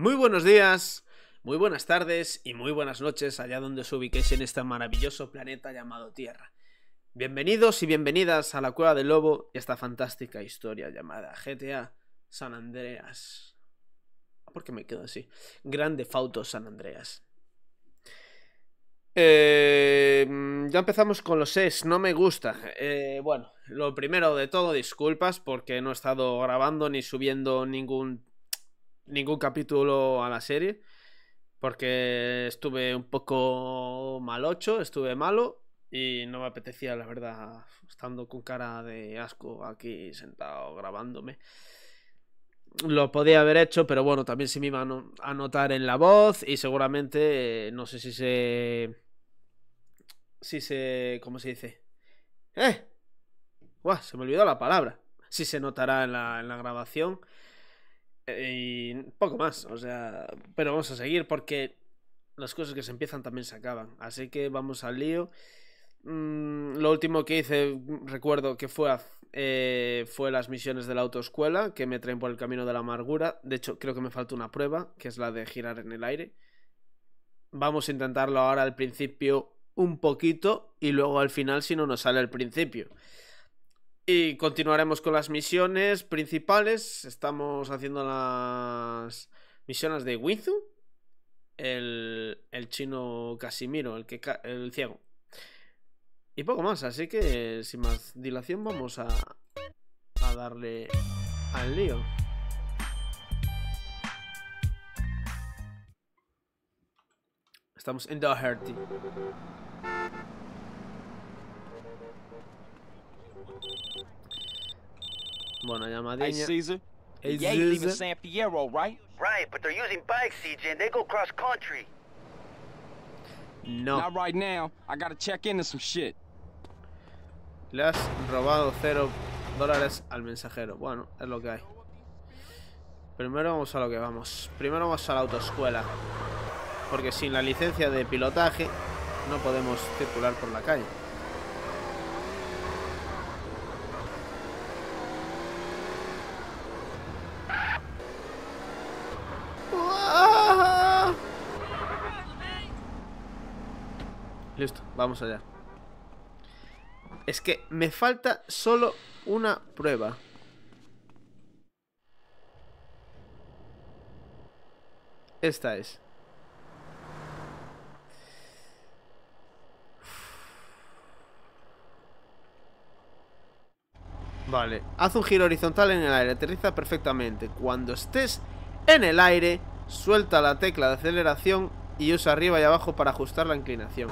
Muy buenos días, muy buenas tardes y muy buenas noches allá donde os ubiquéis en este maravilloso planeta llamado Tierra. Bienvenidos y bienvenidas a la Cueva del Lobo y esta fantástica historia llamada GTA San Andreas. ¿Por qué me quedo así? Grand Theft Auto San Andreas. Ya empezamos con los es, no me gusta. Bueno, lo primero de todo, disculpas porque no he estado grabando ni subiendo ningún capítulo a la serie, porque estuve un poco malocho, estuve malo y no me apetecía, la verdad, estando con cara de asco aquí sentado grabándome. Lo podía haber hecho, pero bueno, también se me iba a notar en la voz y seguramente, no sé si ¿cómo se dice? Se me olvidó la palabra. Si se notará en la grabación. Y poco más, o sea, pero vamos a seguir porque las cosas que se empiezan también se acaban. Así que vamos al lío. Lo último que hice, recuerdo que fue las misiones de la autoescuela, que me traen por el camino de la amargura. De hecho, creo que me falta una prueba, que es la de girar en el aire. Vamos a intentarlo ahora al principio un poquito y luego al final si no nos sale al principio. Y continuaremos con las misiones principales. Estamos haciendo las misiones de Wizu, el chino Casimiro, el ciego. Y poco más, así que sin más dilación vamos a darle al lío. Estamos en Doherty. Bueno, llamadilla. Hey, Caesar. Hey, You ain't leaving Caesar. San Fierro, right? Right, but they're using bikes, CJ, and they go cross country. No. Not right now. I gotta check into some shit. Le has robado $0 al mensajero. Bueno, es lo que hay. Primero vamos a lo que vamos. Primero vamos a la autoescuela. Porque sin la licencia de pilotaje no podemos circular por la calle. Listo, vamos allá. Es que me falta solo una prueba. Esta es. Vale, haz un giro horizontal en el aire, aterriza perfectamente. Cuando estés en el aire, suelta la tecla de aceleración y usa arriba y abajo para ajustar la inclinación.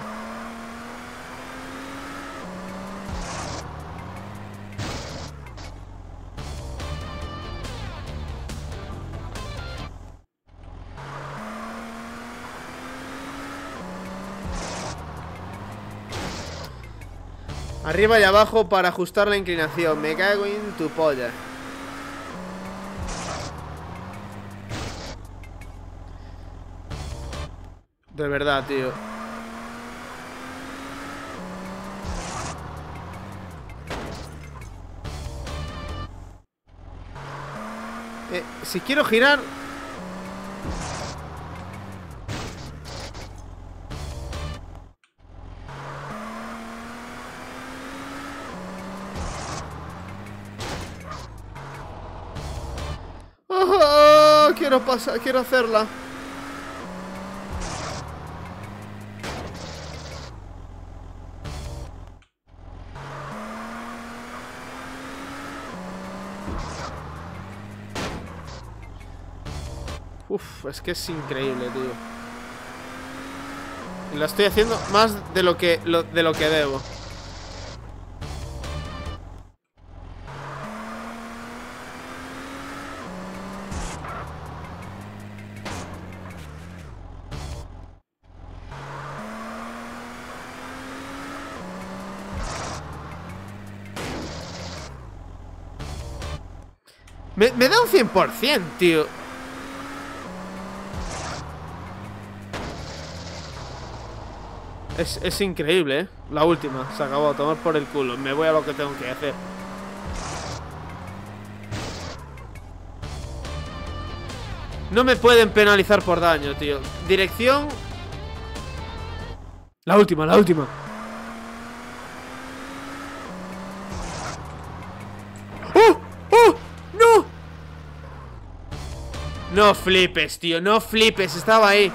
Arriba y abajo para ajustar la inclinación. Me cago en tu polla. De verdad, tío. Si quiero girar... Oh, quiero hacerla. Uf, es que es increíble, tío. Y lo estoy haciendo más de lo que debo. Me da un 100%, tío. Es increíble, ¿eh? La última, se acabó, a tomar por el culo. Me voy a lo que tengo que hacer. No me pueden penalizar por daño, tío. Dirección. La última, la última. ¡Oh! ¡Oh! ¡No! No flipes, tío. No flipes. Estaba ahí.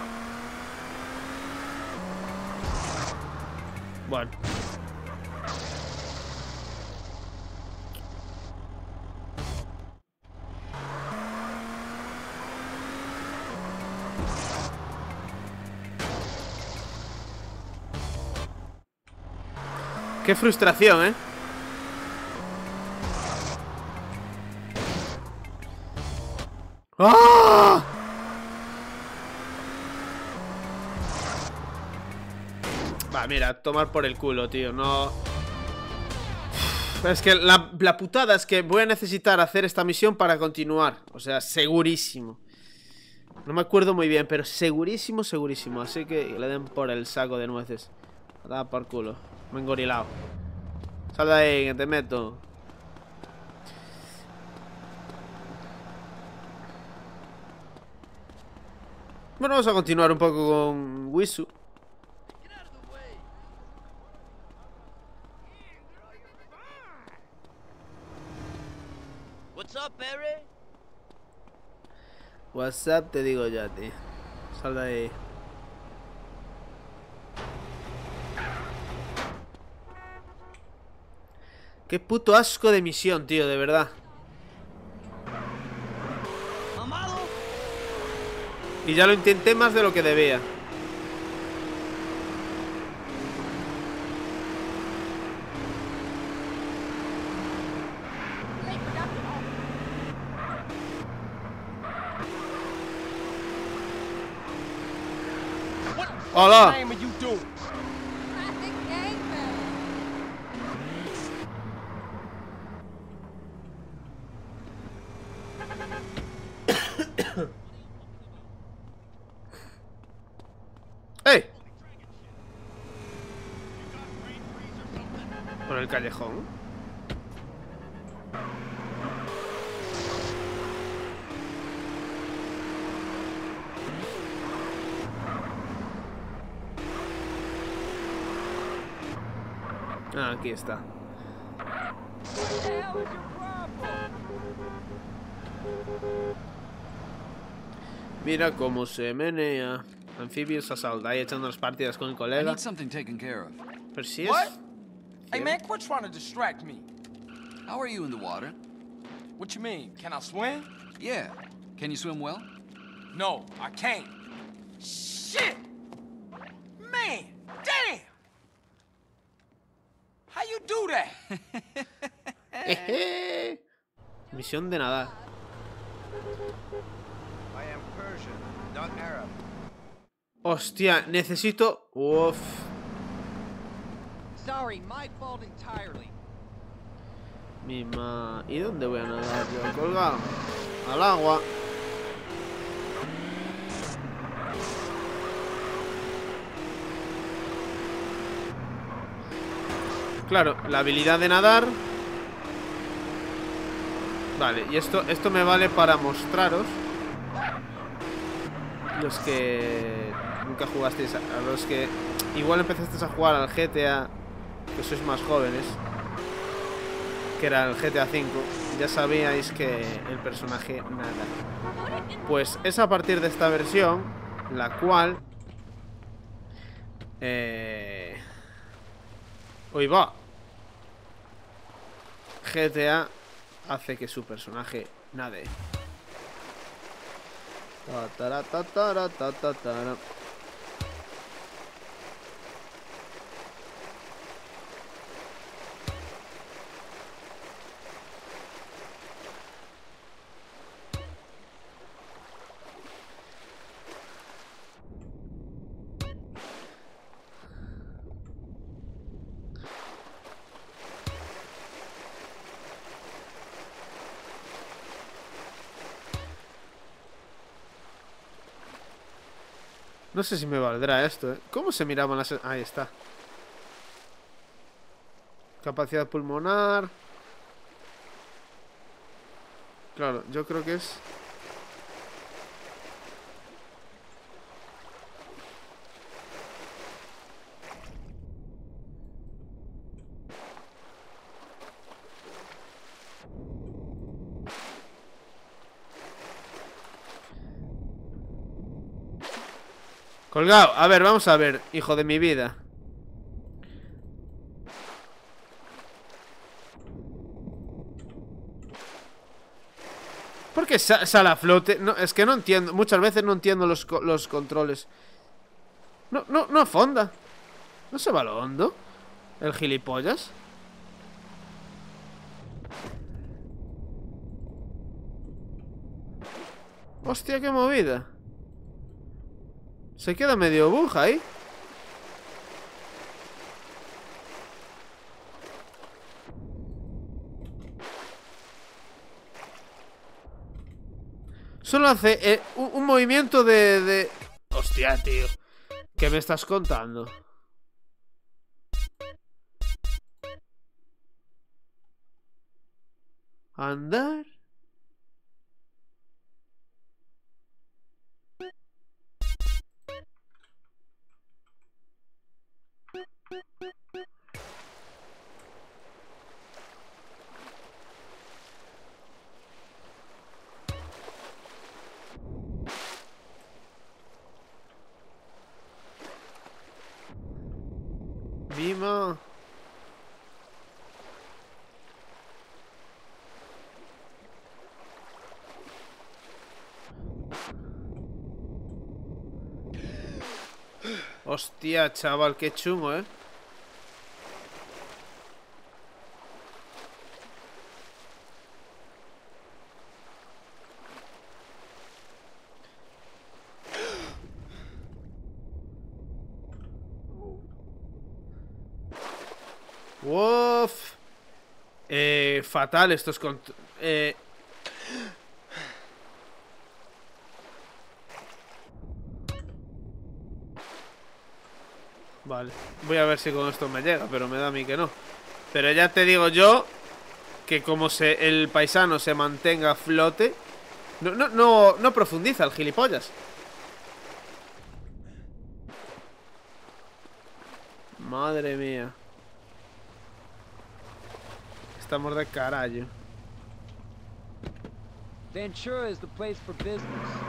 Bueno. Qué frustración, ¿eh? ¡Ah! Va, mira, tomar por el culo, tío. No... Es que la putada es que voy a necesitar hacer esta misión para continuar. O sea, segurísimo. No me acuerdo muy bien, pero segurísimo, segurísimo. Así que le den por el saco de nueces. Da por culo. Me he engorilado. Sal de ahí, que te meto. Bueno, vamos a continuar un poco con Wisu. What's up, Barry? What's up, te digo ya, tío. Sal de ahí. Qué puto asco de misión, tío, de verdad. Y ya lo intenté más de lo que debía. ¡Hola! ¡Ey! Por el callejón. Ah, aquí está. Mira cómo se menea. Amphibious Assault. Ahí echando las partidas con el I colega. need something taken care of. Pero si es... What? Hey man, quit trying to distract me. How are you in the water? What you mean? Can I swim? Yeah. Can you swim well? No, I can't. Shit! Man, damn! How you do that? Misión de nadar. I am Persian, not Arab. Hostia, necesito... Uf. Sorry, my fault entirely. Mima... ¿Y dónde voy a nadar yo? Colgado. Al agua. Claro, la habilidad de nadar. Vale, y esto me vale para mostraros. Los que nunca jugasteis, a los que igual empezasteis a jugar al GTA, que sois más jóvenes, que era el GTA V, ya sabíais que el personaje nada. Pues es a partir de esta versión, la cual... Hoy va. GTA hace que su personaje nade. Ta, ta, ta, ta, ta, ta. No sé si me valdrá esto, ¿eh? ¿Cómo se miraban las...? Ahí está. Capacidad pulmonar. Claro, yo creo que es... Colgado. A ver, vamos a ver, hijo de mi vida. ¿Por qué sale a flote? No, es que no entiendo. Muchas veces no entiendo los controles. No afonda. ¿No se va a lo hondo? El gilipollas. Hostia, qué movida. Se queda medio buja ahí. Solo hace un movimiento de... Hostia, tío. ¿Qué me estás contando? Andar. Dima. Hostia, chaval, qué chungo, ¿eh? Uf. Fatal estos Vale, voy a ver si con esto me llega, pero me da a mí que no. Pero ya te digo yo que como el paisano se mantenga a flote, no profundiza el gilipollas. Madre mía. Estamos de carallo. Ventura is the place for business.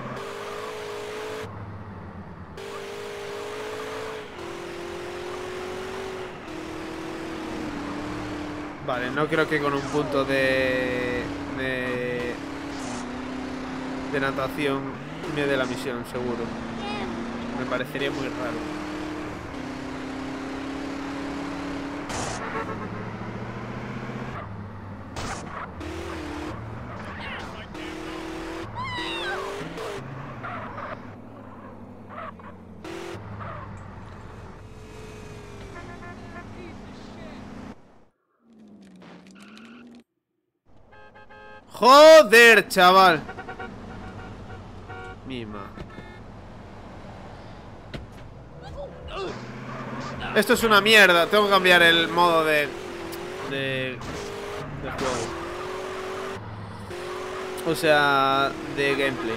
Vale, no creo que con un punto de natación me dé la misión, seguro. Me parecería muy raro. Joder, chaval. Mima. Esto es una mierda. Tengo que cambiar el modo de juego. O sea, de gameplay.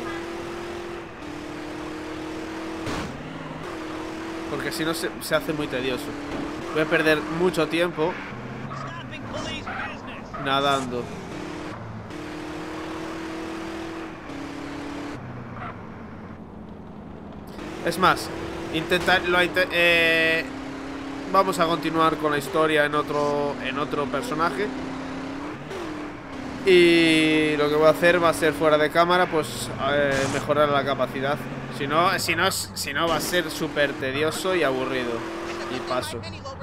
Porque si no se hace muy tedioso. Voy a perder mucho tiempo nadando. Es más, vamos a continuar con la historia en otro personaje. Y lo que voy a hacer va a ser fuera de cámara, pues mejorar la capacidad. Si no va a ser súper tedioso y aburrido. Y paso.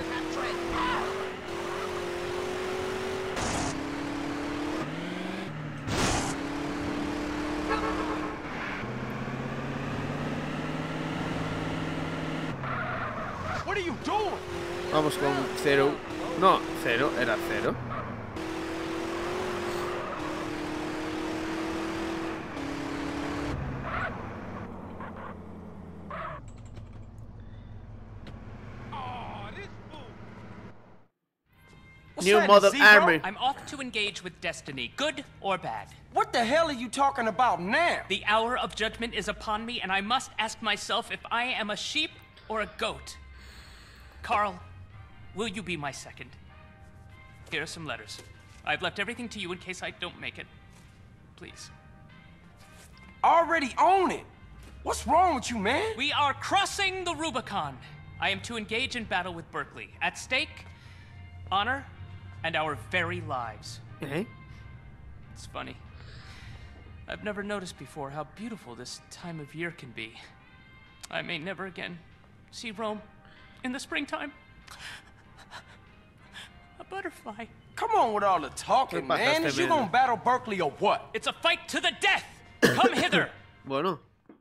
Vamos con 0. No, 0, era 0. New model armor. I'm off to engage with destiny, good or bad. What the hell are you talking about now? The hour of judgment is upon me, and I must ask myself if I am a sheep or a goat. Carl, will you be my second? Here are some letters. I've left everything to you in case I don't make it. Please. Already own it. What's wrong with you, man? We are crossing the Rubicon. I am to engage in battle with Berkeley. At stake, honor and our very lives. ¿Eh? It's funny. I've never noticed before how beautiful this time of year can be. I may never again see Rome in the springtime. A butterfly. Come on with all the talking, man. Is you gonna battle Berkeley or what? It's a fight to the death. Come hither. Bueno.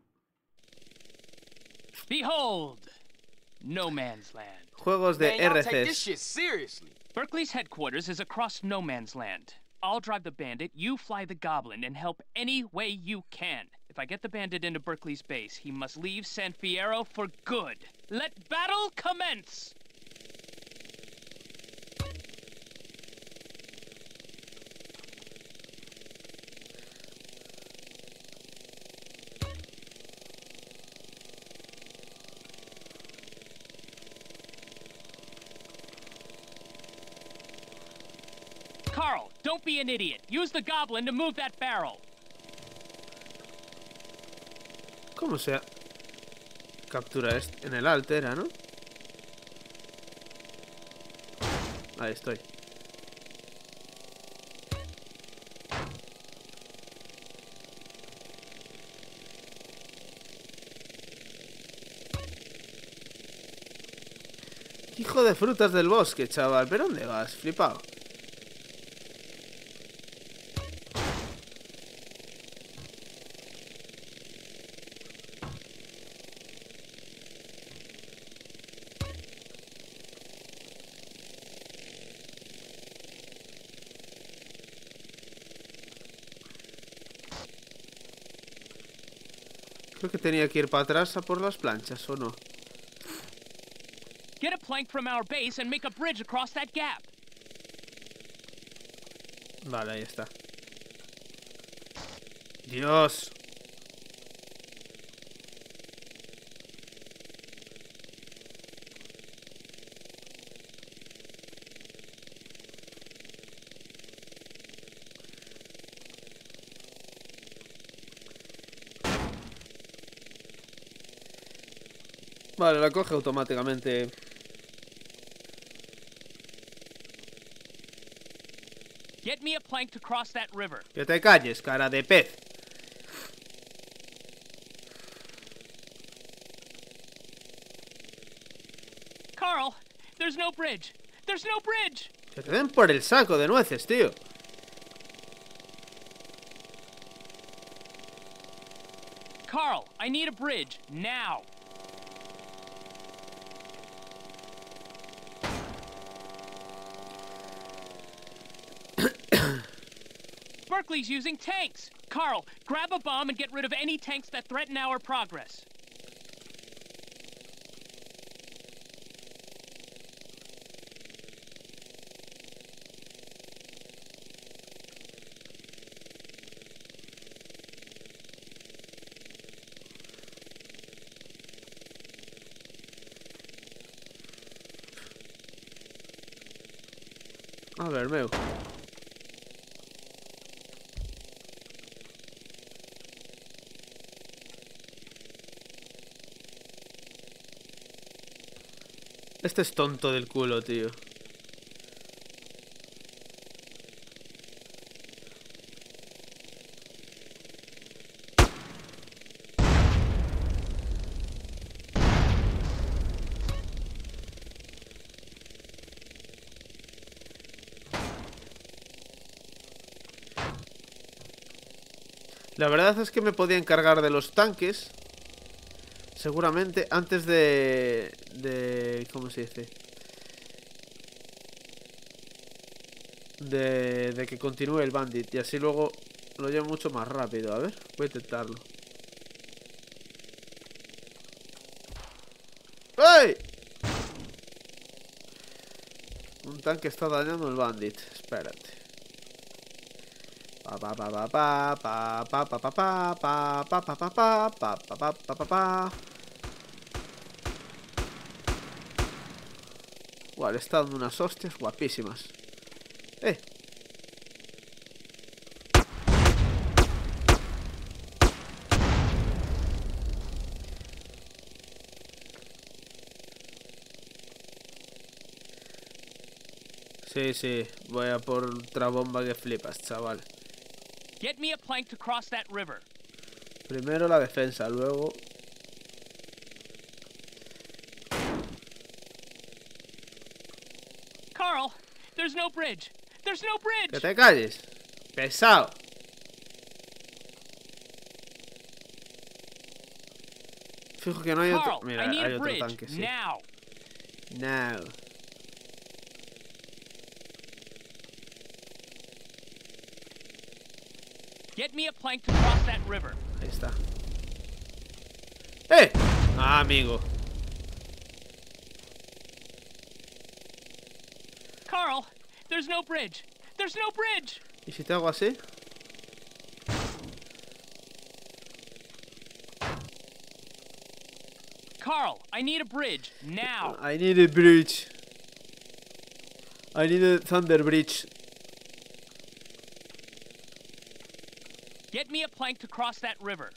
Behold, No Man's Land. Juegos de Man, y'all take this RCs. shit seriously. Berkeley's headquarters is across No Man's Land. I'll drive the Bandit, you fly the Goblin, and help any way you can. If I get the Bandit into Berkeley's base, he must leave San Fierro for good. Let battle commence! Carl, don't be an idiot. Use the Goblin to move that barrel. ¿Cómo se captura esto? En el alt era, ¿no? Ahí estoy. Hijo de frutas del bosque, chaval. ¿Pero dónde vas? Flipado. Creo que tenía que ir para atrás a por las planchas, ¿o no? Get a plank from our base and make a bridge across that gap. Vale, ahí está. Dios. Vale, la coge automáticamente. Get me a plank to cross that river. Que te calles, cara de pez. Carl, there's no bridge. There's no bridge. Que te den por el saco de nueces, tío. Carl, I need a bridge now. Berkeley's using tanks. Carl, grab a bomb and get rid of any tanks that threaten our progress. A ver, meu. Este es tonto del culo, tío. La verdad es que me podía encargar de los tanques seguramente antes de ¿cómo se dice? De que continúe el bandit. Y así luego lo llevo mucho más rápido. A ver, voy a intentarlo. ¡Ey! Un tanque está dañando el bandit. Espérate. Guau, le está dando unas hostias guapísimas. Sí, sí. Voy a por otra bomba que flipas, chaval. Get me a plank to cross that river. Primero la defensa, luego... Carl, there's no bridge. There's no bridge. ¡Que te calles! ¡Pesado! Fijo que no hay otro... Carl, Mira, I need hay a otro bridge tanque, sí. now. No. Get me a plank to cross that river. Ahí está. ¡Eh! Ah, amigo. Carl, there's no bridge. There's no bridge. ¿Y si te hago así? Carl, I need a bridge now. I need a bridge. I need a thunder bridge. Get me a plank to cross that river.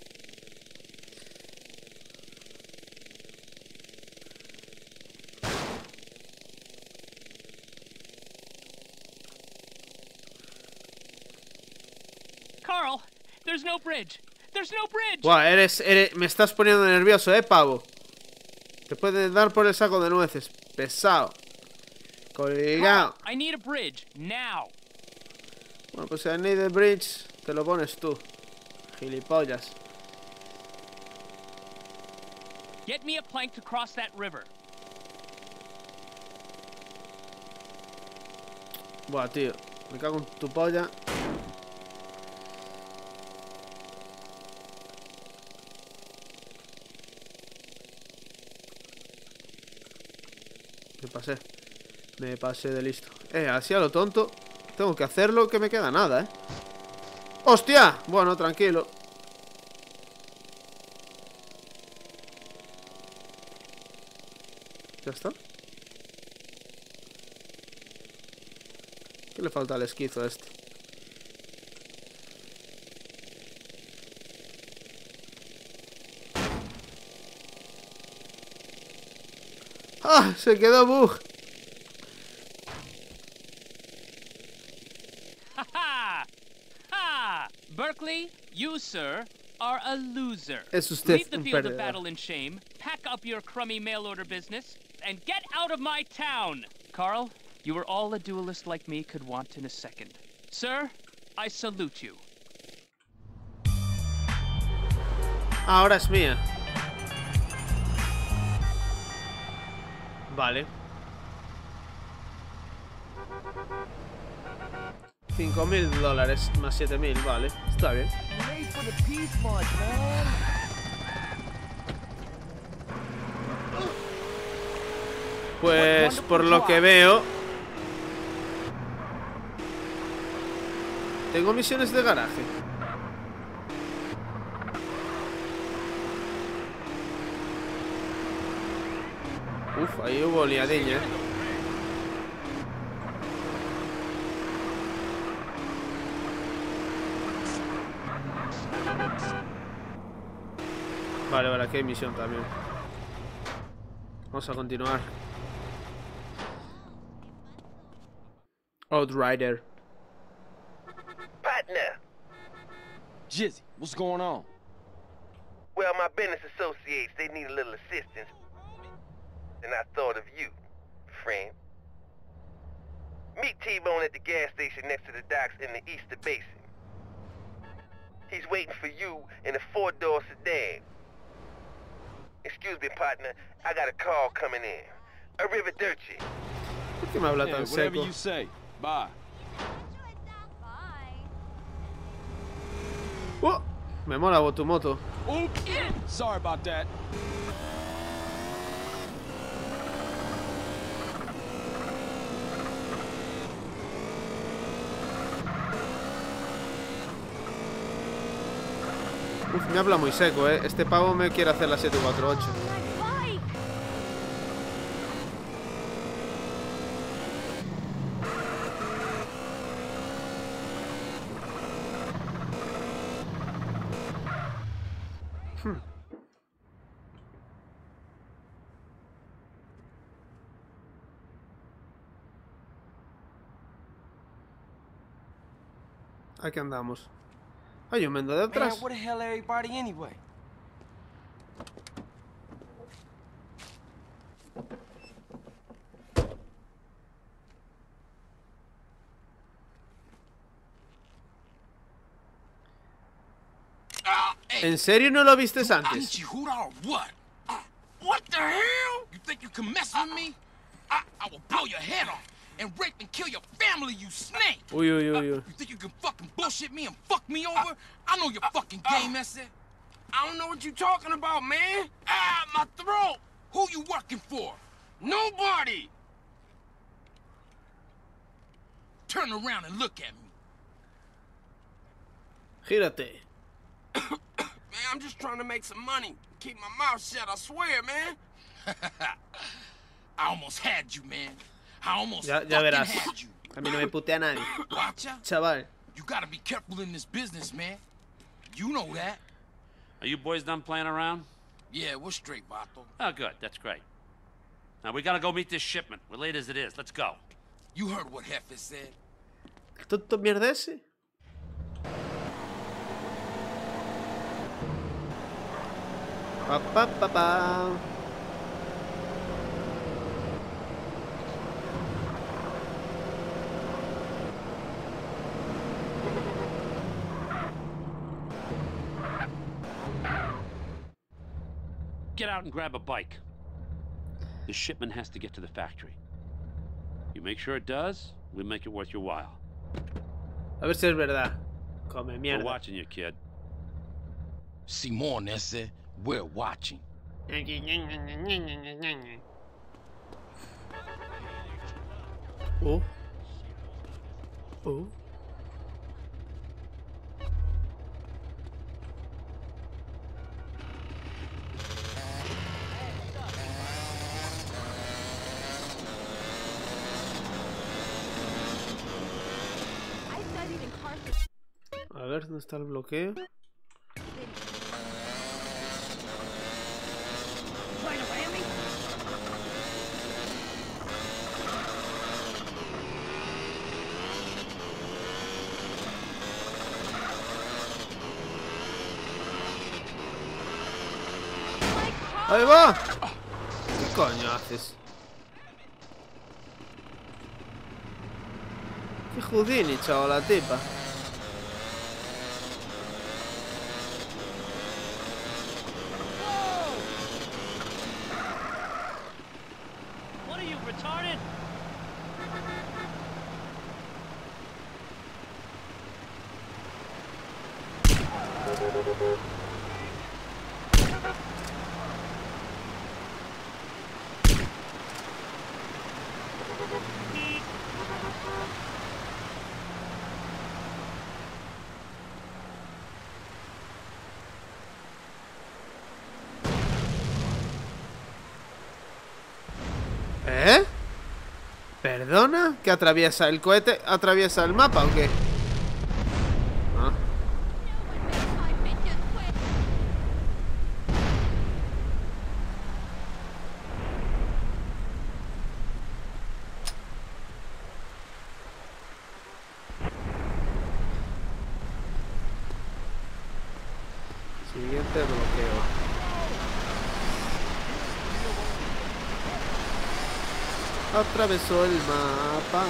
Carl, there's no bridge. There's no bridge. Buah, me estás poniendo nervioso, pavo. Te puede dar por el saco de nueces. Pesado. Colgado. Carl, I need a bridge now. Bueno, pues si I need a bridge, te lo pones tú. Gilipollas. Get me a plank to cross that river. Buah, tío. Me cago en tu polla. Me pasé de listo. Así a lo tonto. Tengo que hacerlo, que me queda nada, ¡Hostia! Bueno, tranquilo. ¿Ya está? ¿Qué le falta al esquizo a este? ¡Ah! Se quedó bug. Ha ha! Ha! Berkeley, you, sir, are a loser. Es usted Leave the un field of perdedor. battle in shame, pack up your crummy mail order business, and get out of my town! Carl, you are all a duelist like me could want in a second. Sir, I salute you. Ahora es mía. Vale. 5.000 dólares más 7.000, vale. Está bien. Pues por lo que veo, tengo misiones de garaje. Uf, ahí hubo liadilla. Vale, vale, aquí hay misión también. Vamos a continuar. Outrider. Partner. Jizzy, what's going on? Well, my business associates, they need a little assistance. And I thought of you, friend. Meet T-Bone at the gas station next to the docks in the Easter Basin. He's waiting for you in a 4-door sedan. Excuse me, partner. I got a call coming in. Arrivederci. ¿Por qué me habla Yeah, tan whatever seco? you say. Bye. Oh, me mola tu moto. Oops. Sorry about that. Uf, me habla muy seco, Este pavo me quiere hacer la 748. Aquí andamos. Hay un mendo de atrás. Man, where the hell everybody anyway? ¿En serio no lo vistes I antes? need you hoot or what? What the hell? You think you can mess with me? I will blow your head off and rape and kill your family, you snake! Uy, uy, uy, uy. You think you can fucking bullshit me and fuck me over? I know your fucking game, that's it. I don't know what you talking about, man. Ah, my throat! Who you working for? Nobody. Turn around and look at me. Gírate. Man, I'm just trying to make some money. Keep my mouth shut, I swear, man. I almost had you, man. I almost Ya fucking verás. had you. A mí no me putea nadie. Watcha? Chaval. You gotta be careful in this business, man. You know that. Are you boys done playing around? Yeah, we're straight, Vato. Oh, good. That's great. Now, we gotta go meet this shipment. We're late as it is. Let's go. You heard what Jefe said. ¿El tonto mierda ese? Pa, pa, pa, pa. Get out and grab a bike. The shipment has to get to the factory. You make sure it does, we'll make it worth your while. A ver si es verdad. Come We're mierda. watching you, kid. Simon said, we're watching. Oh. Oh. A ver, ¿dónde está el bloqueo? ¡Ahí va! ¿Qué coño haces? ¡Qué Houdini, chavo, la tipa! What are you, retarded? ¿Eh? ¿Perdona? ¿Que atraviesa el cohete? ¿Atraviesa el mapa o qué? Ah. Siguiente bloqueo. Atravesó el mapa.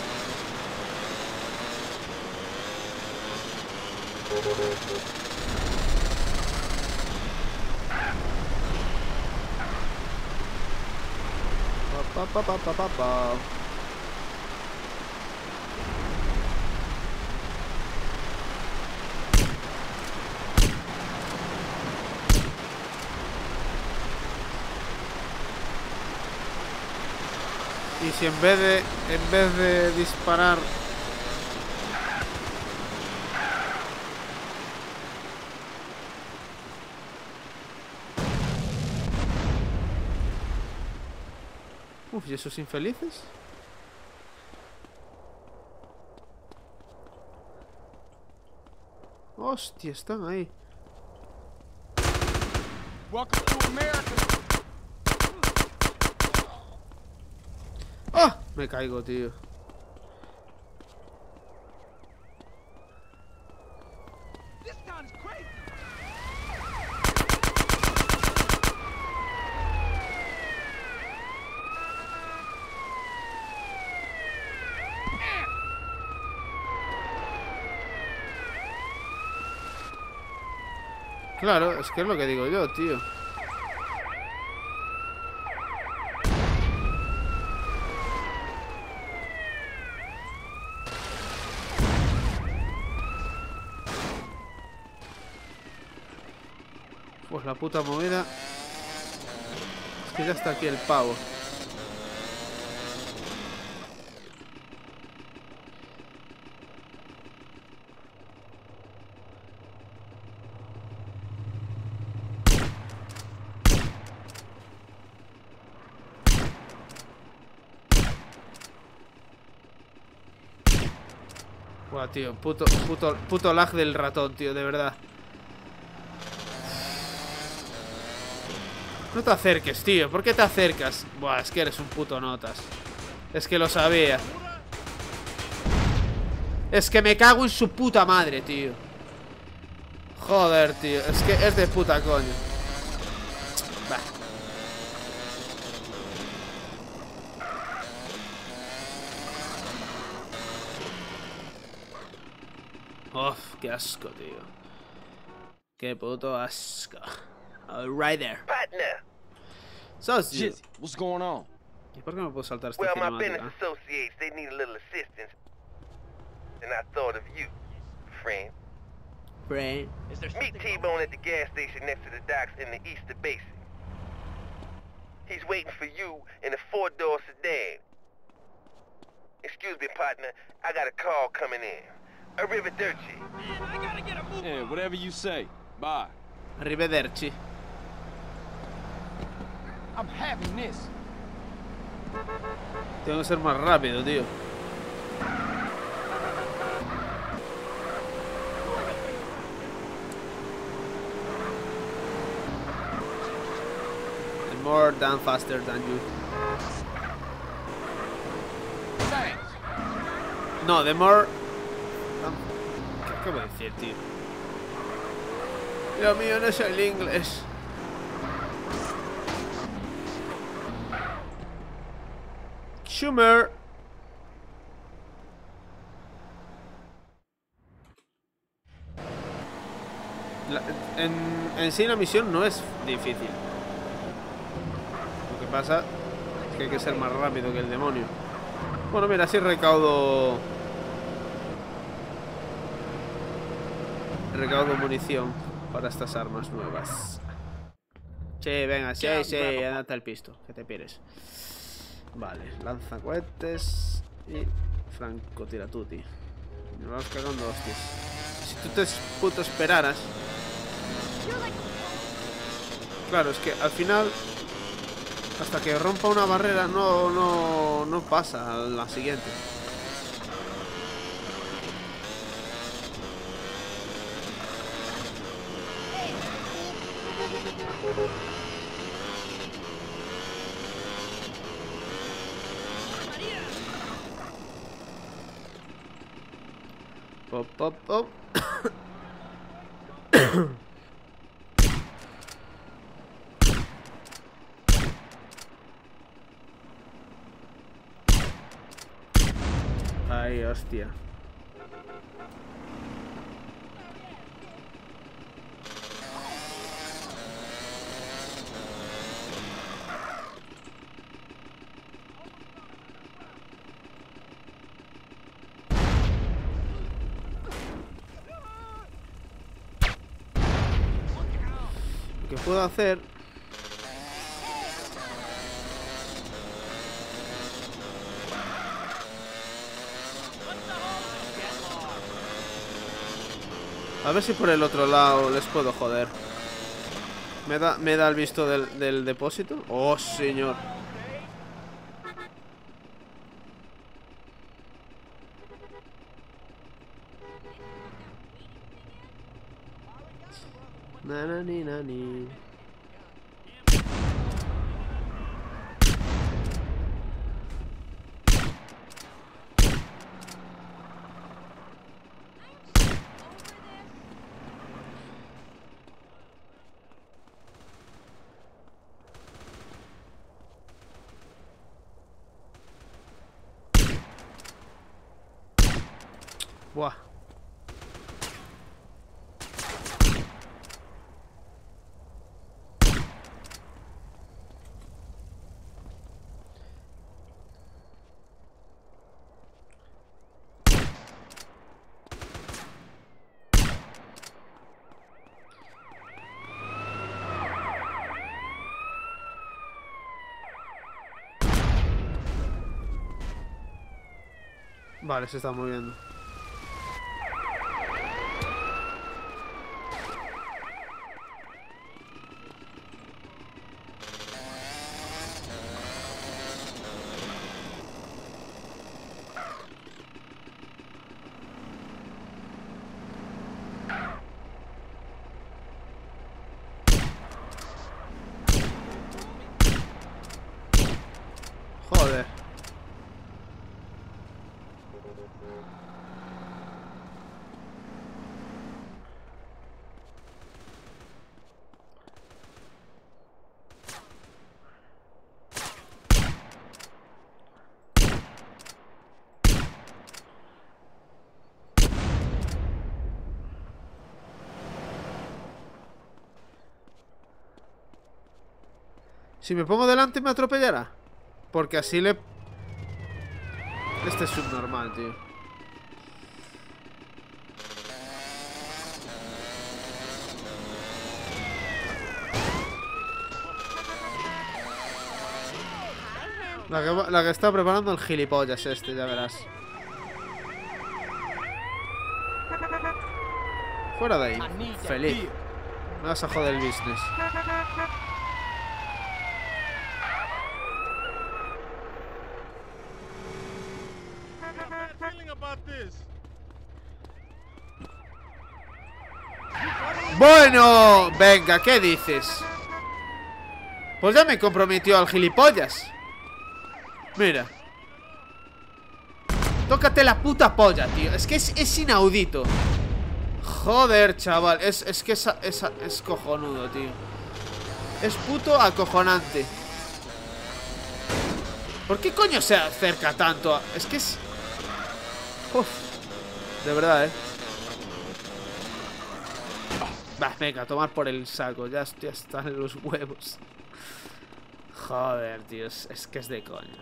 Pa, pa, pa, pa, pa, pa. Y si en vez de disparar uf, ¿y esos infelices? Hostia, están ahí. Welcome to America. ¡Ah! Me caigo, tío. Claro, es que es lo que digo yo, tío. Pues la puta movida. Es que ya está aquí el pavo. Buah, tío, puto lag del ratón, tío, de verdad. No te acerques, tío. ¿Por qué te acercas? Buah, es que eres un puto notas. Es que lo sabía. Es que me cago en su puta madre, tío. Joder, tío. Es que es de puta coño. Bah. Uf, qué asco, tío. Qué puto asco. Right there. Partner. Sos you. Jizzy, what's going on? ¿Y por qué no puedo saltar esta Well, my business cinemática? associates, they need a little assistance. And I thought of you, friend. Brain. Is there Meet T-Bone at the gas station next to the docks in the Easter Basin. He's waiting for you in a 4-door sedan. Excuse me, partner. I got a call coming in. Arrivederci. Yeah, whatever you say. Bye. Arrivederci. I'm having this. Tengo que ser más rápido, tío. The more than faster than you. Thanks. No, the more... ¿Qué acabo de decir, tío? Lo mío no es el inglés. Schumer. En sí la misión no es difícil. Lo que pasa es que hay que ser más rápido que el demonio. Bueno, mira, así recaudo munición para estas armas nuevas. Sí, venga, sí, andate al pisto, que te pierdes. Vale, lanzacohetes y francotiratuti. Me vamos cagando hostias. Si tú te puto esperaras. Claro, es que al final, hasta que rompa una barrera, no pasa a la siguiente. Pop, pop, pop. Ay, hostia. Lo que puedo hacer... A ver si por el otro lado les puedo joder. ¿Me da el visto del depósito? ¡Oh, señor! Nanani, nani. Buah. Vale, se está moviendo. Joder. Si me pongo delante me atropellará. Porque así le... Este es subnormal, tío. La que está preparando el gilipollas este, ya verás. Fuera de ahí, feliz. Me vas a joder el business. Bueno, venga, ¿qué dices? Pues ya me comprometió al gilipollas. Mira. Tócate la puta polla, tío. Es que es inaudito. Joder, chaval. Es que es cojonudo, tío. Es puto acojonante. ¿Por qué coño se acerca tanto? Es que es... Uf. De verdad, Bah, venga, a tomar por el saco. Ya están en los huevos. Joder, tío. Es que es de coña.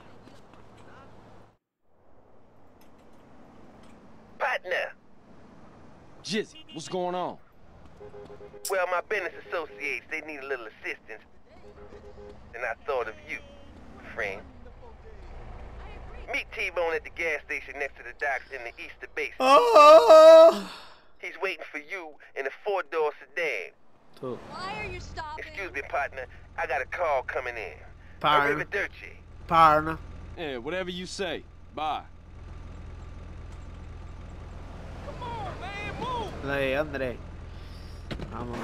Partner. Jizzy, what's going on? Well, my business associates, they need a little assistance. And I thought of you, friend. Meet T-Bone at the gas station next to the docks in the Easter Basin. Oh! He's waiting for you in a 4-door sedan. Tú. Why are you stopping? Excuse me, partner. I got a call coming in. Partner. Arrivederci. Partner. Yeah, whatever you say. Bye. Come on, man, move. Hey, André. Vamos.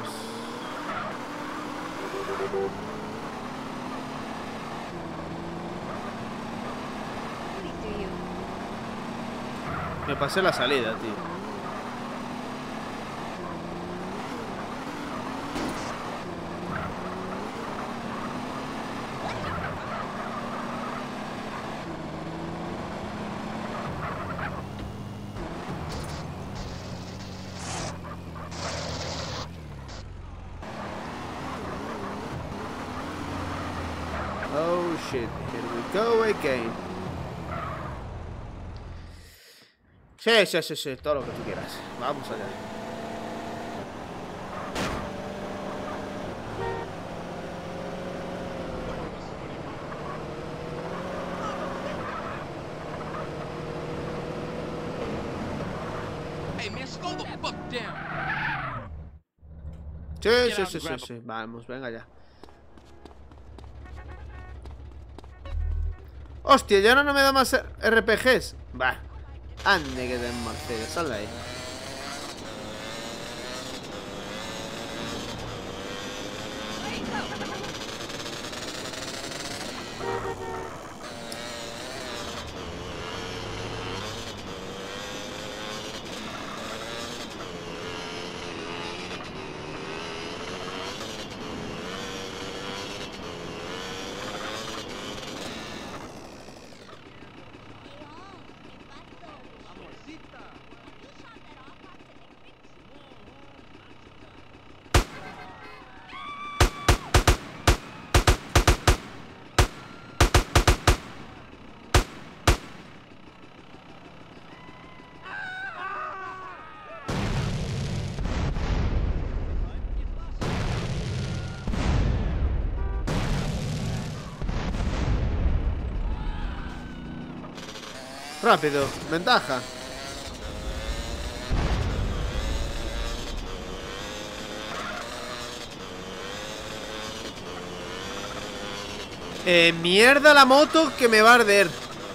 Me pasé la salida, tío. Oh shit, here we go again. Sí, todo lo que tú quieras. Vamos allá. Hey man, slow the fuck down. Sí. Vamos, venga ya. Hostia, ya no me da más RPGs. Va. Ande que te Mercedes, sal de ahí. Rápido, ventaja. Mierda la moto que me va a arder.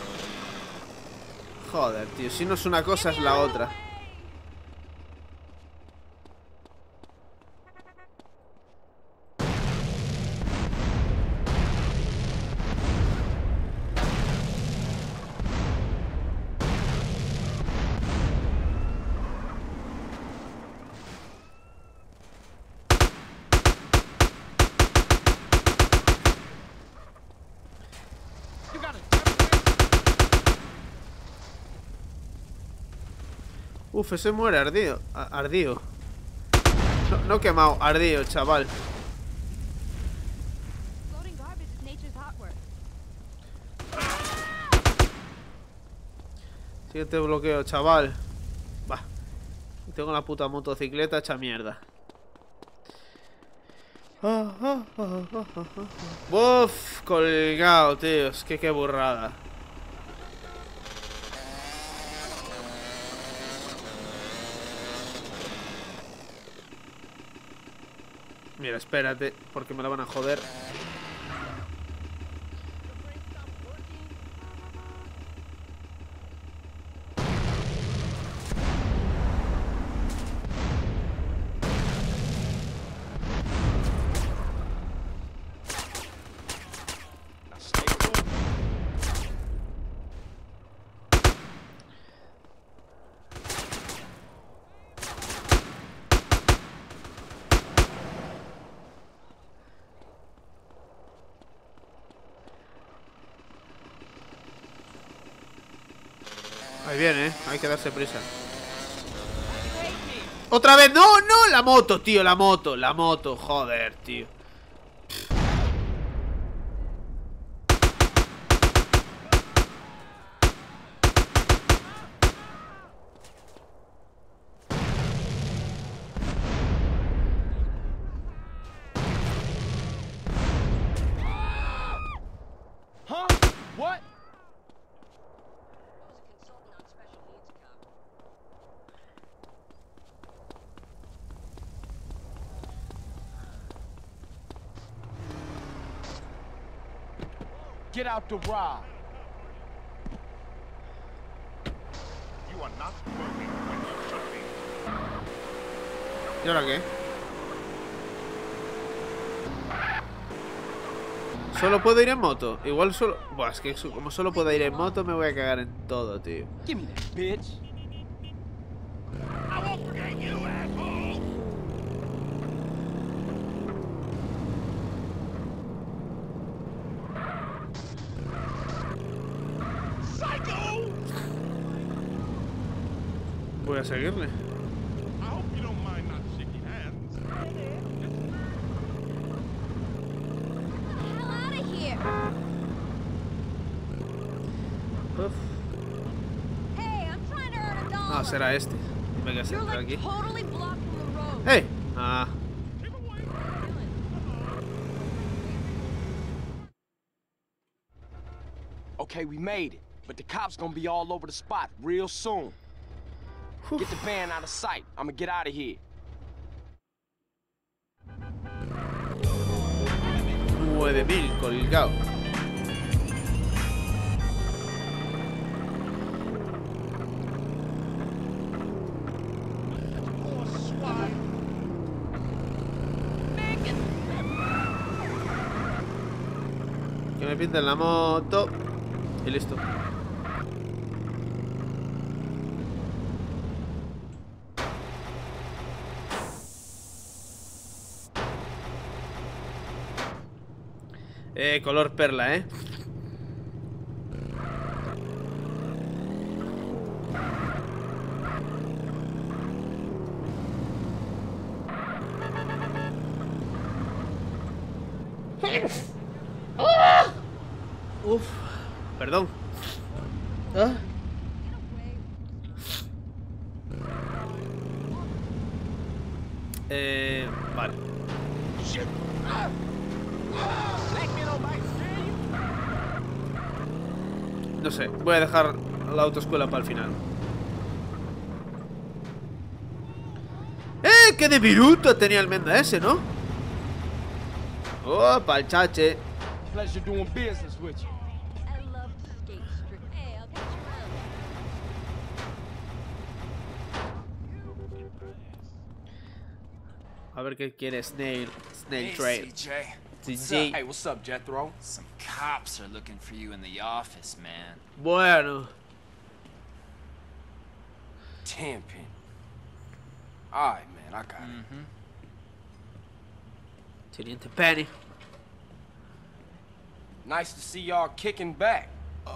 Joder, tío, si no es una cosa es la otra. Uf, ese muere ardido. Ardido. No quemado, ardido, chaval. Siguiente bloqueo, chaval. Va. Tengo la puta motocicleta hecha mierda. Uf, colgado, tío. Es que qué burrada. Mira, espérate, porque me la van a joder. Ahí viene, hay que darse prisa. ¡Otra vez! ¡No, no! La moto, tío, la moto, joder, tío. Huh? What? Get out the ride. You are not working when you should be. ¿Y ahora qué? Solo puedo ir en moto. Igual solo... Buah, es que como solo puedo ir en moto me voy a cagar en todo, tío. Give me that, bitch. I won't forget you, asshole! Psycho! Voy a seguirle. I hope you don't mind not shaking hands. Hell out of here! Uf. Hey, I'm trying to earn $1. No, será este. Me voy a You're sentar like aquí. totally blocking the road. ¡Hey! Ah. Okay, we made it, but the cops gonna be all over the spot real soon. Get the van out of sight. I'ma get out of here. 9000 colgado. Que me pinten la moto. Y listo. Color perla, ¿eh? Uf, perdón. ¿Ah? Vale. No sé, voy a dejar la autoescuela para el final. ¡Qué de viruto tenía el menda ese, ¿no? ¡Oh, pa'l chache! Pleasure doing business with you. I love Skate Street. Hey, I'll catch you around. A ver qué quiere Snail Hey, Trail. CJ. CJ. Hey, what's up, Jethro? Some cops are looking for you in the office, man. Bueno. Tenpin. Alright, man, I got it. Teniente Penny. Nice to see y'all kicking back.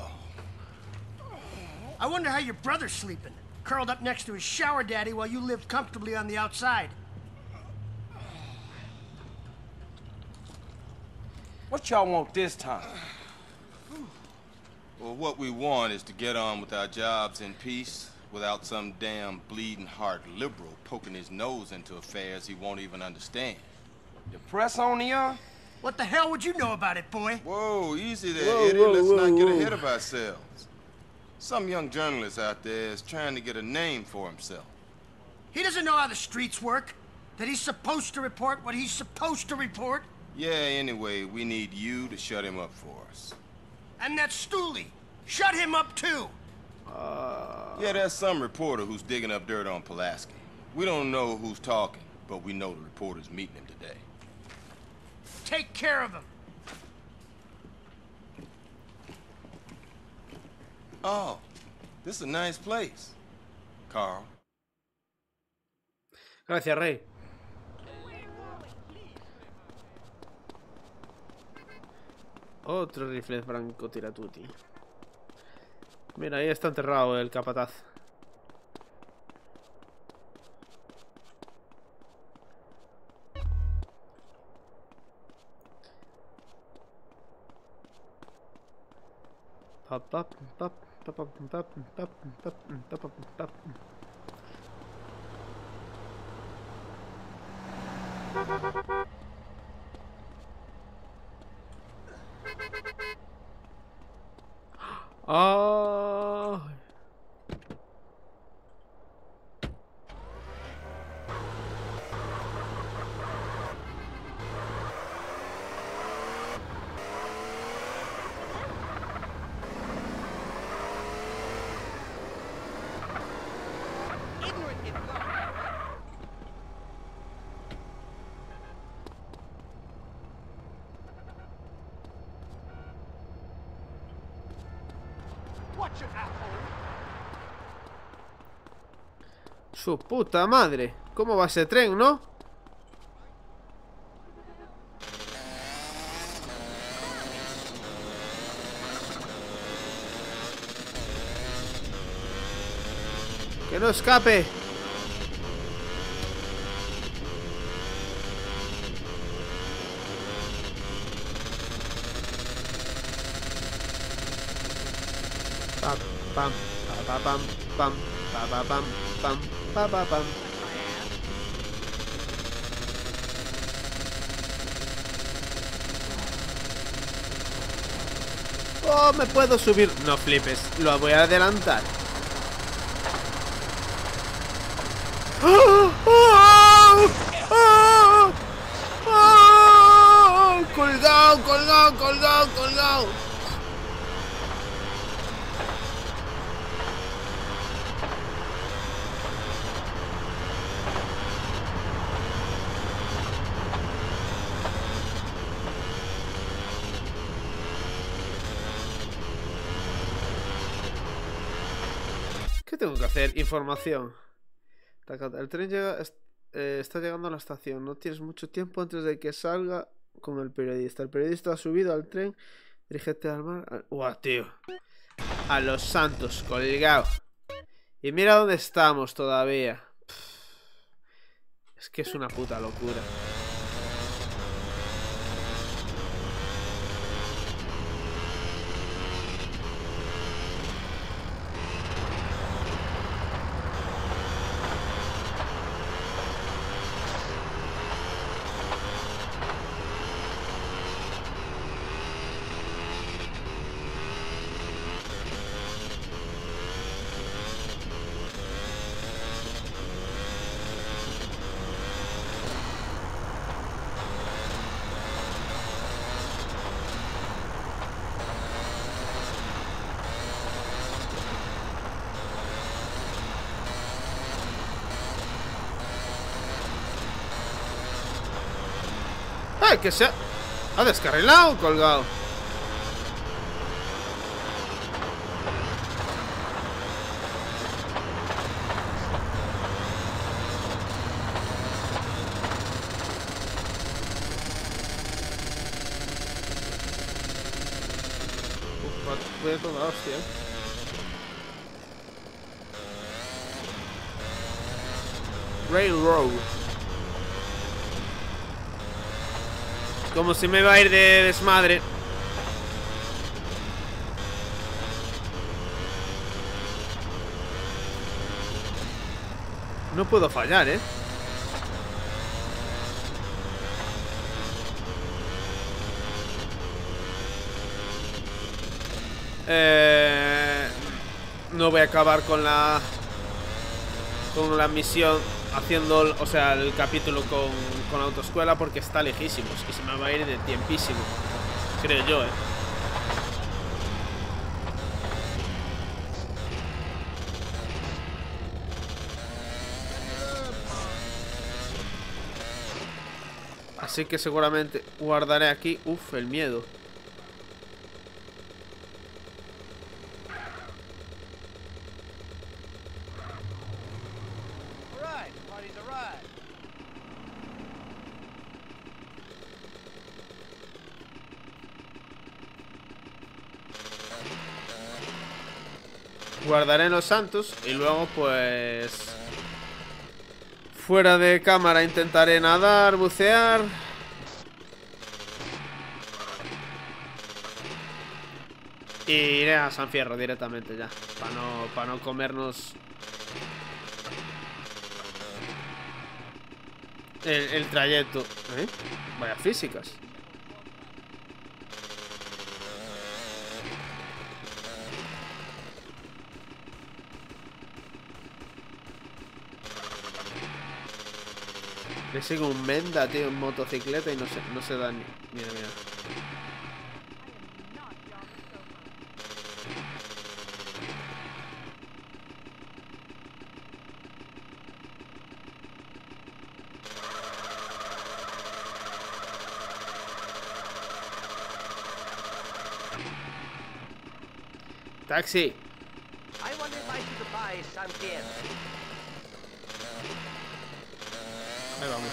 I wonder how your brother's sleeping. Curled up next to his shower daddy while you lived comfortably on the outside. What y'all want this time? Well, what we want is to get on with our jobs in peace without some damn bleeding heart liberal poking his nose into affairs he won't even understand. The press on the What the hell would you know about it, boy? Whoa, easy there, Whoa, Eddie. whoa, Let's whoa, not get whoa. ahead of ourselves. Some young journalist out there is trying to get a name for himself. He doesn't know how the streets work. That he's supposed to report what he's supposed to report. Yeah, anyway, we need you to shut him up for us. And that Stooley. Shut him up, too. Yeah, there's some reporter who's digging up dirt on Pulaski. We don't know who's talking, but we know the reporter's meeting him today. Take care of him. Oh, this is a nice place. Carl. Gracias, Rey. Otro rifle francotiratuti. Mira, ahí está enterrado el capataz. Pap, pap, pap, pap, pap, pap, pap, pap, pap, pap, pap. Ah. Su puta madre. ¿Cómo va ese tren, no? ¡Que no escape! Pam, pam, pa, pam, pam, pa, pam, pam, pa, pam. Oh, me puedo subir. No flipes, lo voy a adelantar. ¡Oh! ¡Oh! ¡Oh! ¡Oh! Colgado, colgado, colgado, colgado. ¿Qué tengo que hacer? Información. El tren llega, está llegando a la estación. No tienes mucho tiempo antes de que salga con el periodista. El periodista ha subido al tren. Dirígete al mar. ¡Guau, tío! A los santos, colgado. Y mira dónde estamos todavía. Es que es una puta locura. ¡Ay, que se ha descarrilado, colgado! Voy a tomar, hostia. Railroad. Como si me va a ir de desmadre. No puedo fallar, ¿eh? No voy a acabar con la misión haciendo, o sea, el capítulo con la autoescuela porque está lejísimos y se me va a ir de tiempísimo, creo yo, Así que seguramente guardaré aquí. Uf, el miedo. Guardaré en los santos y luego pues fuera de cámara intentaré nadar, bucear. Y iré a San Fierro directamente ya, para no comernos el trayecto. Vaya físicas. Le sigue un Menda, tío, en motocicleta y no se da ni... Mira, mira. Taxi. I wonder if I should buy San Fierro. Ahí vamos.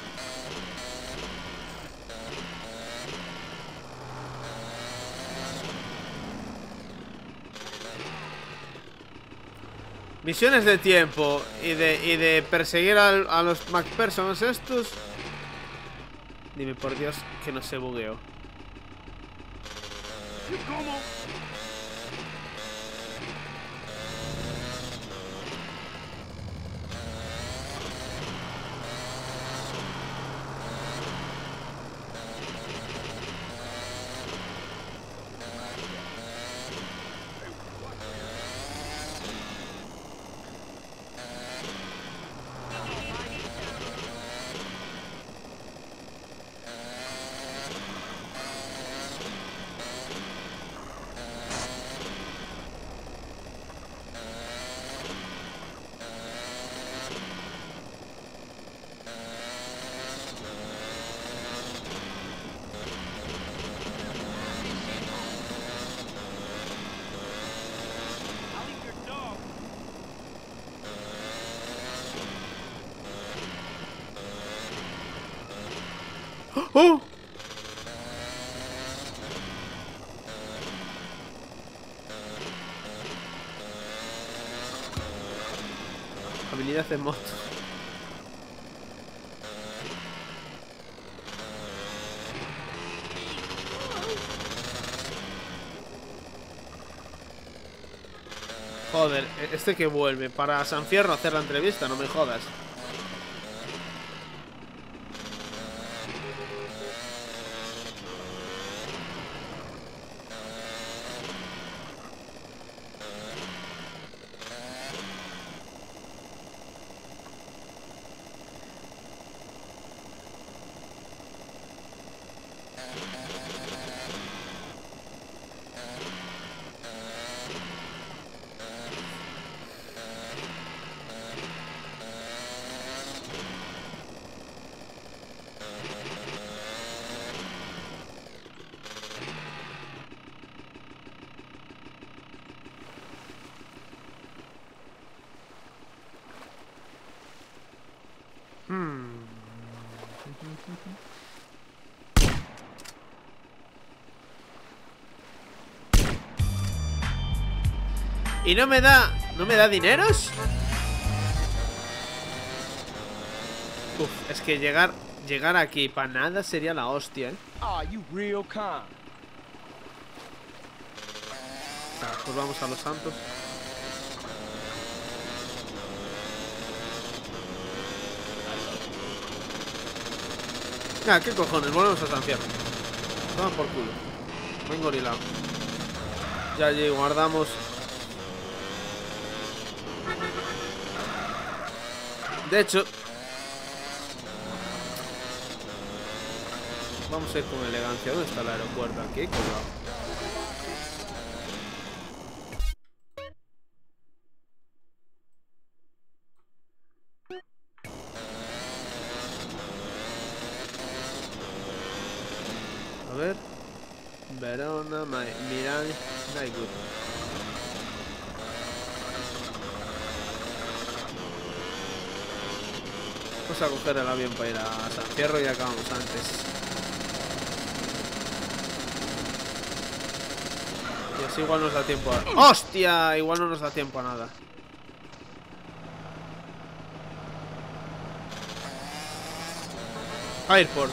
Misiones de tiempo y de perseguir a los MacPersons estos. Dime por Dios que no se bugueó. ¿Cómo? ¡Oh! Habilidad de moto. Joder, este que vuelve para San Fierro a hacer la entrevista, no me jodas. ¿Y no me da dineros? Uf, es que llegar aquí para nada sería la hostia, ¿eh? Oh, you real calm. Pues vamos a Los Santos. ¿Qué cojones? Volvemos a San Fierro. Toma por culo. Vengo gorilao. Ya allí guardamos. De hecho, vamos a ir con elegancia. ¿Dónde está el aeropuerto? Aquí, colgado. A ver. Verona, Milán, Naigut. Vamos a coger el avión para ir a San Fierro y acabamos antes. Y así igual nos da tiempo a... ¡Hostia! Igual no nos da tiempo a nada. Airport.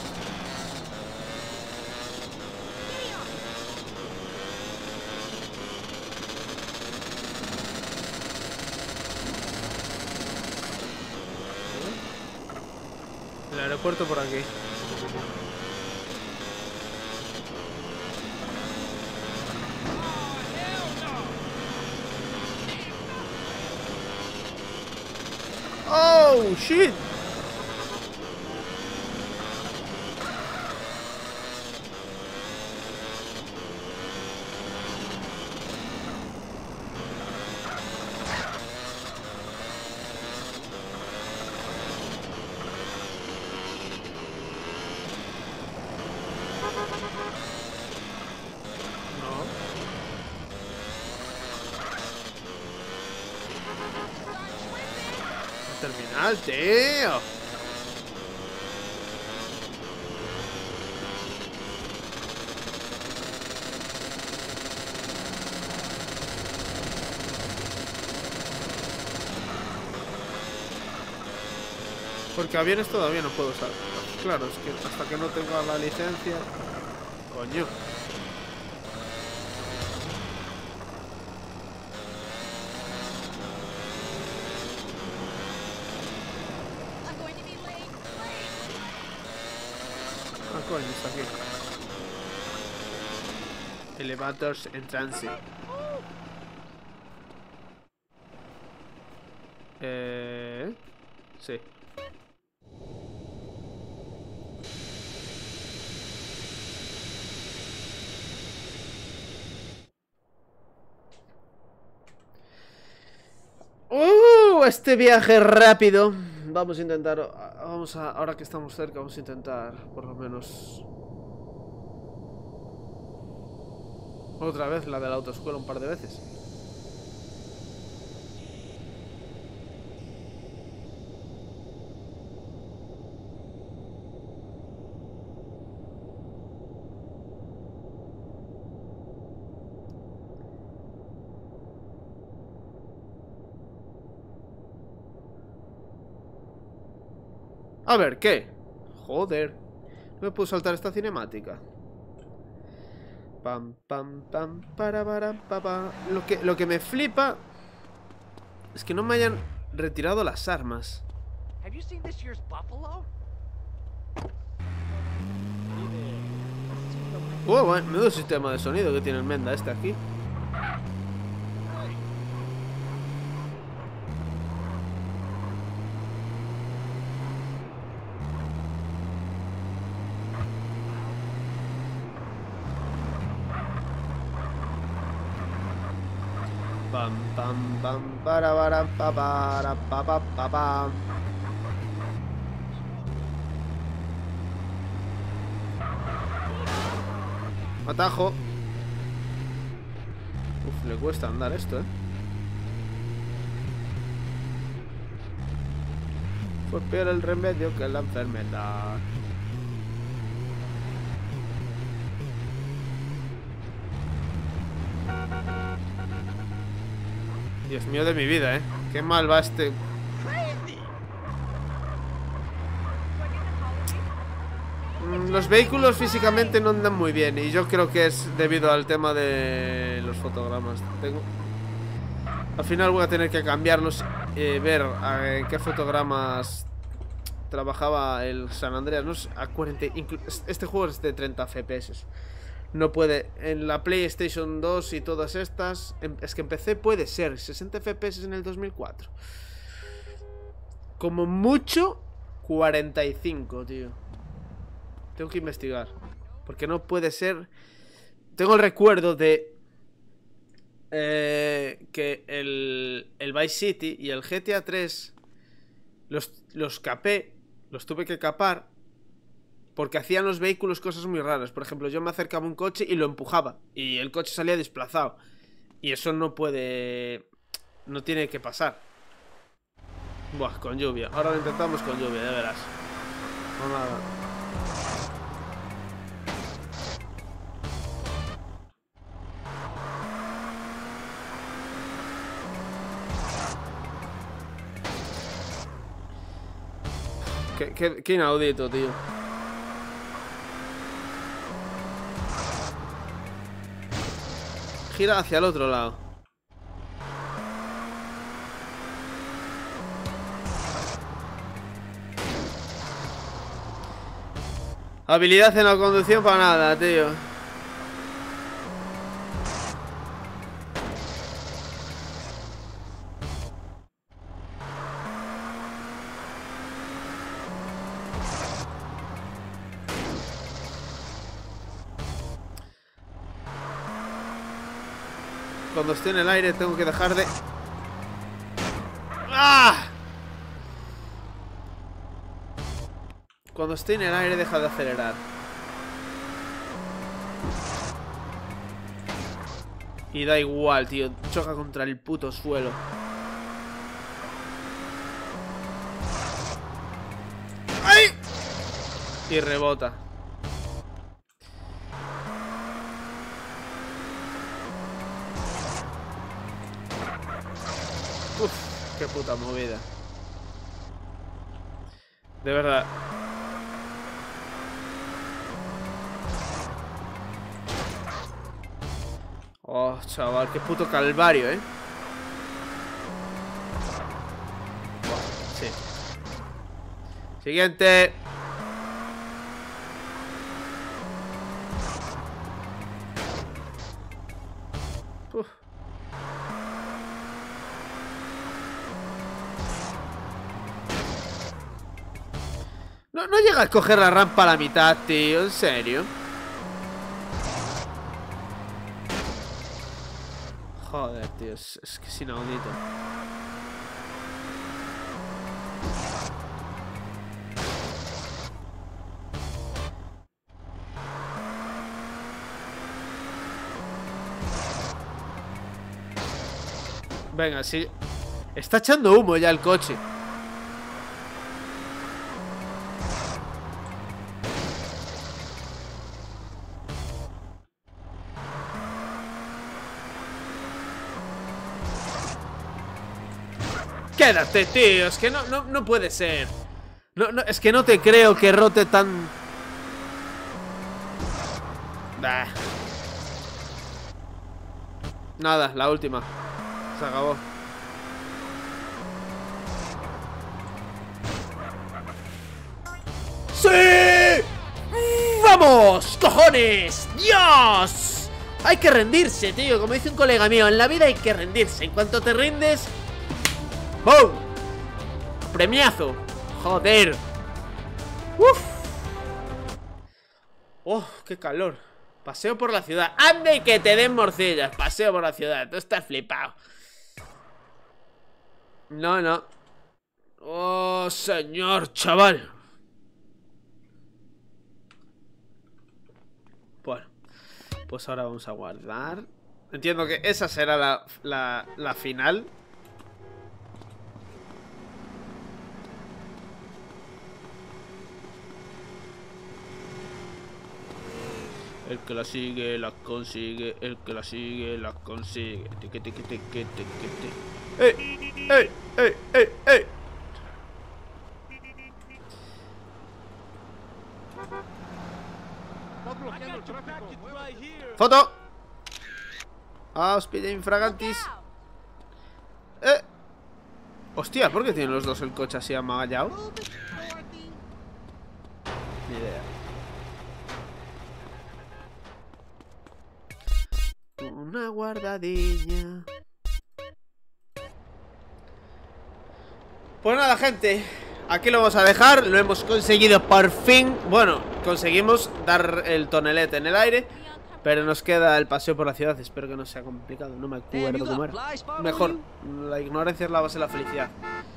El aeropuerto por aquí. Oh, shit. Terminal, tío. Porque aviones todavía no puedo usar. Claro, es que hasta que no tenga la licencia. Coño. Coño, está aquí. Elevators en transit. Sí. Este viaje rápido. Vamos a intentar. Ahora que estamos cerca, vamos a intentar por lo menos otra vez la de la autoescuela un par de veces. A ver, ¿qué? Joder. No me puedo saltar esta cinemática. Pam, pam, pam, para, pa, pa. Lo que me flipa es que no me hayan retirado las armas. Bueno, menudo sistema de sonido que tiene el Menda este aquí. Pam, pam, pam, para, pa. Atajo. Uf, le cuesta andar esto, Fue peor el remedio que la enfermedad. Dios mío de mi vida, ¿eh? Qué mal va este... Los vehículos físicamente no andan muy bien. Y yo creo que es debido al tema de los fotogramas. Al final voy a tener que cambiarlos. Ver en qué fotogramas trabajaba el San Andreas. No sé, a 40... Este juego es de 30 FPS. No puede. En la PlayStation 2 y todas estas... Es que en PC puede ser 60 FPS en el 2004. Como mucho 45, tío. Tengo que investigar. Porque no puede ser... Tengo el recuerdo de... que el Vice City y el GTA 3 los capé. Los tuve que capar porque hacían los vehículos cosas muy raras. Por ejemplo, yo me acercaba a un coche y lo empujaba y el coche salía desplazado. Y eso no puede... No tiene que pasar. Buah, con lluvia. Ahora lo intentamos con lluvia, ya verás. No nada. Qué inaudito, tío. Gira hacia el otro lado. Habilidad en la conducción para nada, tío. Cuando estoy en el aire tengo que dejar de... ¡Ah! Cuando estoy en el aire deja de acelerar. Y da igual, tío. Choca contra el puto suelo. ¡Ay! Y rebota. Uf, qué puta movida. De verdad. Oh, chaval, qué puto calvario, ¿eh? Sí. Siguiente. Uf. No llega a coger la rampa a la mitad, tío. ¿En serio? Joder, tío. Es que es inaudito. Venga, sí. Está echando humo ya el coche. Quédate, tío, es que no puede ser. No, es que no te creo que rote tan... Bah. Nada, la última. Se acabó. ¡Sí! ¡Vamos! ¡Cojones! ¡Dios! Hay que rendirse, tío. Como dice un colega mío, en la vida hay que rendirse. En cuanto te rindes... ¡Boom! ¡Premiazo! ¡Joder! ¡Uf! ¡Oh, qué calor! Paseo por la ciudad. ¡Ande y que te den morcillas! Paseo por la ciudad. Tú estás flipado. No. ¡Oh, señor, chaval! Bueno, pues ahora vamos a guardar. Entiendo que esa será la final. El que la sigue, la consigue. El que la sigue, la consigue. Tiqui, tiqui, tiqui, tiqui, tiqui. ¡Ey! ¡Ey! ¡Ey! ¡Ey! ¡Ey! ¡Foto! ¡Auspicia infragantis! Hostia, ¿por qué tienen los dos el coche así amagallado? Ni idea. Una guardadilla. Pues nada, gente, aquí lo vamos a dejar. Lo hemos conseguido por fin. Bueno, conseguimos dar el tonelete en el aire, pero nos queda el paseo por la ciudad. Espero que no sea complicado. No me acuerdo cómo era. Mejor, la ignorancia es la base de la felicidad.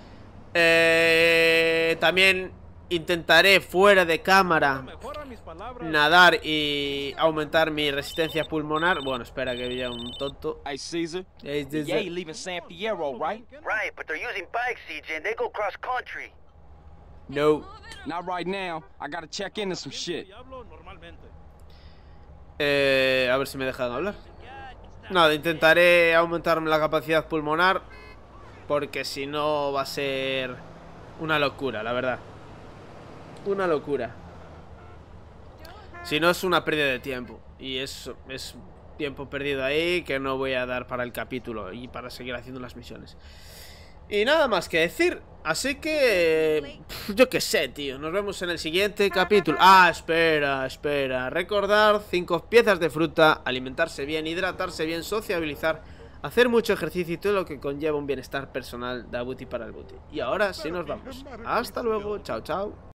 También intentaré fuera de cámara nadar y aumentar mi resistencia pulmonar. Bueno, espera que haya un tonto. Hey, Caesar. Yeah, you leaving San Fierro, right? Right, but they're using bikes, CJ, and they go cross country. No. Not right now. I gotta check into some shit. A ver si me dejan hablar. Nada, intentaré aumentarme la capacidad pulmonar, porque si no va a ser una locura, la verdad. Una locura. Si no es una pérdida de tiempo. Y es tiempo perdido ahí que no voy a dar para el capítulo y para seguir haciendo las misiones. Y nada más que decir. Así que... yo qué sé, tío. Nos vemos en el siguiente capítulo. Ah, espera. Recordar 5 piezas de fruta, alimentarse bien, hidratarse bien, sociabilizar, hacer mucho ejercicio y todo lo que conlleva un bienestar personal de Booty para el Booty. Y ahora sí nos vamos. Hasta luego. Chao, chao.